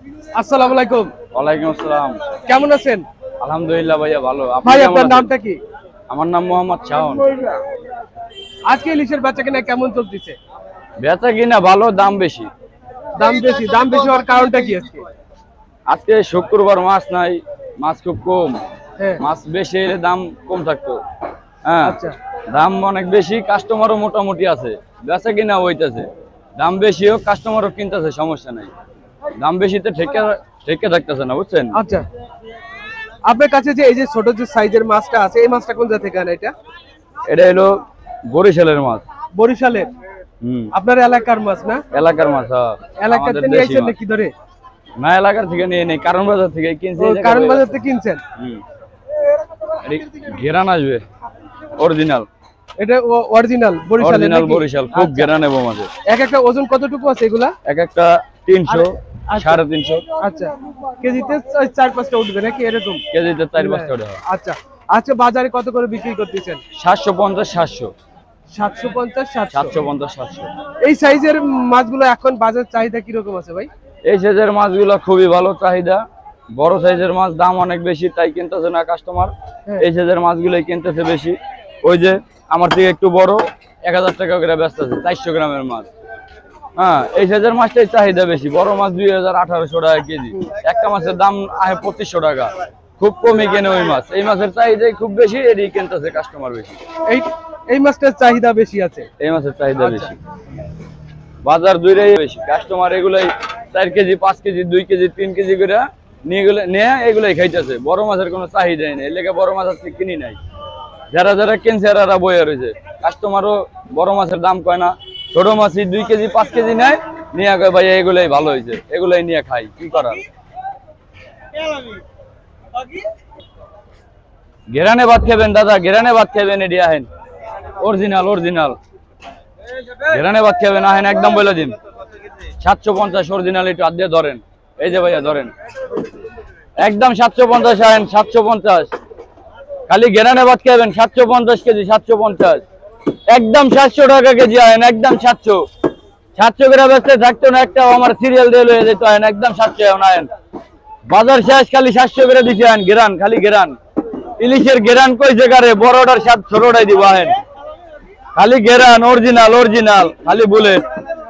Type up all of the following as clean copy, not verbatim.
আসসালামু আলাইকুম। ওয়ালাইকুম আসসালাম। কেমন আছেন? আলহামদুলিল্লাহ ভাইয়া ভালো। আপনি ভাই কেমন আপনার আছেন? নামটা কি? আমার নাম মোহাম্মদ শাওন। আজকে ইলিশের বেচাকেনা কেমন চলতেছে? বেচা কিনা ভালো, দাম বেশি। দাম বেশি হওয়ার কারণটা কি আজকে? আজকে শুক্রবার, মাছ নাই, মাছ খুব কম। হ্যাঁ। মাছ বেশি হলে দাম কম থাকতো। হ্যাঁ, আচ্ছা। দাম অনেক বেশি, কাস্টমারও মোটামুটি আছে, বেচা কিনা হইতেছে। দাম বেশি হোক, কাস্টমারও কিনতেছে, সমস্যা নাই। দাম বেশিতে ঠেকে থাকতেছে না, বুঝছেন? আচ্ছা, আপনার কাছে যে এই যে ছোট যে সাইজের মাছটা আছে, এই মাছটা কোন জায়গা থেকে আনা? এটা হলো বরিশালের মাছ। বরিশালের? আপনার এলাকার মাছ না? এলাকার মাছ, হ্যাঁ। এলাকার থেকে নিয়ে আসেন নাকি ধরে? না, এলাকার থেকে নিয়ে নেই, কারণ বাজার থেকে কিনছি। কারণ বাজার থেকে কিনছেন? ঘেরান আসবে অরিজিনাল। এটা অরিজিনাল বরিশালের নাকি? বরিশাল, খুব ঘেরান এবং মাঝে। এক একটা ওজন কতটুকু আছে এগুলা? এক একটা 300, 350। আচ্ছা, কেজিতে 4-5টা উঠবে নাকি এরকম? কেজিতে 4-5টা উঠবে। আচ্ছা আচ্ছা, বাজারে কত করে বিক্রি করতেছেন? 750, 700। 750, 700। 750, 700। এই সাইজের মাছগুলো এখন বাজার চাহিদা কিরকম আছে ভাই? এই সাইজের মাছগুলো খুবই ভালো চাহিদা। বড় সাইজের মাছ দাম অনেক বেশি, তাই কিনতেছে না কাস্টমার। এই সাইজের মাছগুলোই কিনতেছে বেশি। ওই যে আমার থেকে একটু বড় 1000 টাকা করে বেচতেছে, 400 গ্রামের মাছ। হ্যাঁ, এই সাইজের মাছটাই চাহিদা বেশি। বড় মাছ 2000, 1800 টাকা কেজি। একটা মাছের দাম আহে 2500 টাকা। খুব কমই কেনে ওই মাছ। এই মাছের চাহিদাই খুব বেশি, এরই কিনতেছে কাস্টমার বেশি। এই মাছটার চাহিদা বেশি আছে। এই মাছের চাহিদা বেশি, বাজার দুইটাই বেশি। কাস্টমার এগুলাই 4 কেজি, 5 কেজি, 2 কেজি, 3 কেজি করে নিয়ে এগুলাই খাইতেছে। বড় মাছের কোনো চাহিদাই নেই, এর লেগে বড় মাছ আজকে কিনি নাই। যারা যারা কিনছে এরা বইয়া রয়েছে। কাস্টমারও বড় মাছের দাম কয় না, ছোট মাছই 2 কেজি, 5 কেজি নেয়, নিয়ে কয় ভাই এগুলাই ভালো হয়েছে, এগুলাই নিয়ে খাই, কি করার। ঘেরানে ভাত খাবেন দাদা, ঘেরানে ভাত খাবেন, এডি আহেন অরিজিনাল ঘেরানে ভাত খাবেন, আহেন একদম বলে দিন। 750 অরিজিনাল, একটু হাত দিয়ে ধরেন। এই যে ভাইয়া ধরেন, একদম 750 আহেন, 750। খালি ঘেরানে ভাত খাবেন, 750 কেজি, 750। একদম 700 টাকা কেজি আহেন, একদম 700 করে বেচতে থাকতো না, একটা আমার সিরিয়াল দিয়ে লয়ে যেত। আহেন একদম 700 আহেন। বাজার শেষ, খালি 700 করে দিছে। আহেন ঘেরান, খালি ঘেরান। ইলিশের ঘেরান কই জায়গারে, বড়টার সাথে ছোটটাই দিব। আহেন খালি ঘেরান, অরিজিনাল, খালি বুলেট।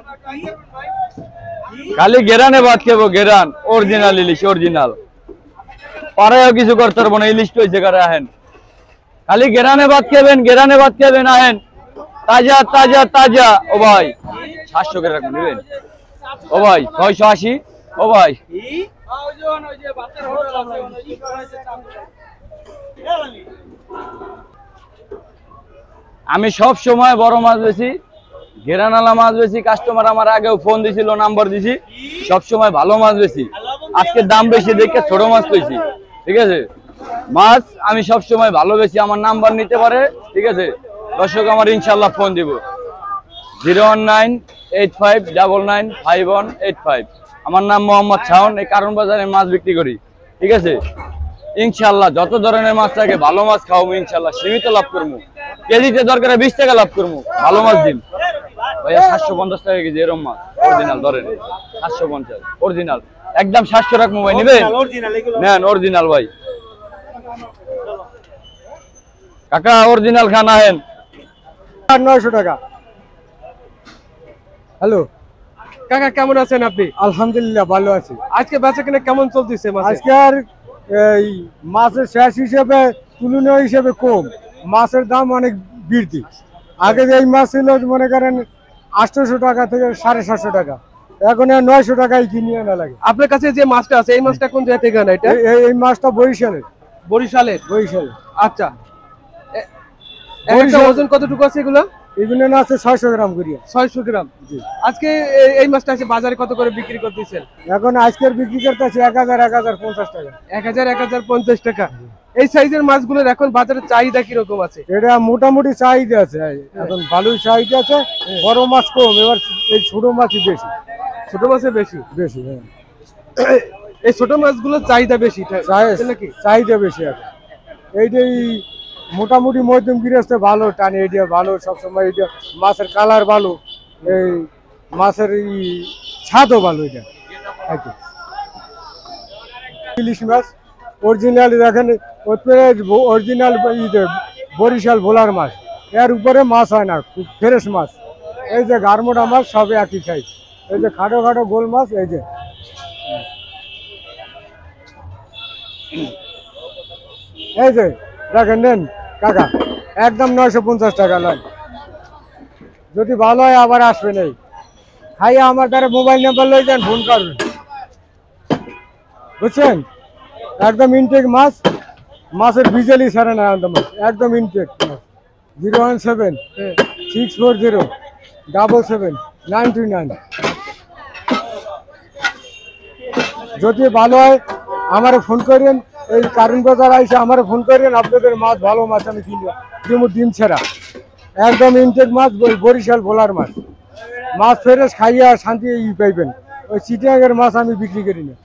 খালি ঘেরানে ভাত খাবো, ঘেরান অরিজিনাল ইলিশ, অরিজিনাল। পাড়ায়ও কিছু করতে পারবো না, ইলিশ কই জায়গারে। আহেন খালি ঘেরানে ভাত খাবেন, আহেন তাজা। ও ভাই 700 করে রাখুন, নেবেন? ও ভাই 680। ও ভাই আমি সব সময় বড় মাছ বেশি, ঘেরানালা মাছ বেশি। কাস্টমার আমার আগেও ফোন দিছিল, নাম্বার দিছি। সব সময় ভালো মাছ বেশি। আজকে দাম বেশি দেখে ছোট মাছ পেয়েছি, ঠিক আছে? মাছ আমি সব সময় ভালো বেশি, আমার নাম্বার নিতে পারে, ঠিক আছে? দর্শক আমার ইনশাল্লাহ ফোন দিব 01985995185। আমার নাম মোহাম্মদ শাওন, এই কারণ বাজারে মাছ বিক্রি করি, ঠিক আছে? ইনশাল্লাহ যত ধরনের মাছ থাকে, ভালো মাছ খাওয়াবো ইনশাল্লাহ, সীমিত লাভ করবো। কেজিতে দরকারে 20 টাকা লাভ করবো, ভালো মাছ দিন ভাইয়া। 750 টাকা কেজি এরম মাছ অরিজিনাল ধরেন, 750 অরিজিনাল, একদম 700 রাখবো ভাই, নিবেন? নেন অরিজিনাল ভাই। কাকা অরিজিনাল খান, আহেন 900 টাকা। হ্যালো কাকা, কেমন আছেন আপনি? আলহামদুলিল্লাহ ভালো আছি। আজকে বেচাকেনা কেমন চলতেছে? আজকে আর এই মাছের শেষ হিসেবে, তুলনীয় হিসেবে কম, মাছের দাম অনেক বৃদ্ধি। আগে যে এই মাছ ছিল মনে করেন 800 টাকা থেকে 750 টাকা, এখন 900 টাকায় কিনে আনা লাগে। আপনার কাছে যে মাছটা আছে, এই মাছটা কোন জায়গা থেকে আনা? এটা এই মাছটা বরিশালের। আচ্ছা, একটা ওজন কতটুকু আছে এগুলো? এগুলো না আছে 600 গ্রাম করিয়া। 600 গ্রাম। আজকে এই মাছটা আছে বাজারে কত করে বিক্রি করতেছেন? এখন আজকের বিক্রি করতেছে 1050 টাকা। 1050 টাকা। এই সাইজের মাছগুলোর এখন বাজারে চাহিদা কিরকম আছে? এটা মোটামুটি চাহিদা আছে, এখন ভালোই চাহিদা আছে। বড় মাছ কম, এবার এই ছোট মাছই বেশি। ছোট মাছের বেশি। হ্যাঁ, এই ছোট মাছগুলোর চাহিদা বেশি নাকি? চাহিদা বেশি এখন। এইটাই মোটামুটি মধ্যম গৃহস্থ ভালো টানে, এটা ভালো সবসময়। এটা মাছের কালার ভালো, এই মাছের স্বাদও ভালো। এটা ইলিশ মাছ অরিজিনাল দেখেন, অরিজিনাল বরিশাল ভোলার মাছ, এর উপরে মাছ হয় না, খুব ফ্রেশ মাছ। এই যে গারমোটা মাছ সবে একই সাইজ, এই যে খাটো খাটো গোল মাছ, এই যে দেখেন, নেন কাকা, একদম 950 টাকা নয়। যদি ভালো হয় আবার আসবেন, এই খাইয়ে আমার দ্বারা মোবাইল নাম্বার লই যান, ফোন করবেন, বুঝছেন? একদম ইনটেক মাছ, মাছের বিজেলি ছাড়ে না, একদম ইনটেক মাছ। 017-640-77-929। যদি ভালো হয় আমার ফোন করেন, এই কারণ বাজার আইসে আমার ফোন করেন, আপনাদের মাছ ভালো মাছ আমি কিনবো, ডিম ছেড়া, একদম ইনটেক মাছ, বরিশাল ভোলার মাছ। মাছ ফ্রেশ খাইয়া শান্তি পাইবেন। ওই চিটিয়াঙ্গের মাছ আমি বিক্রি করি না।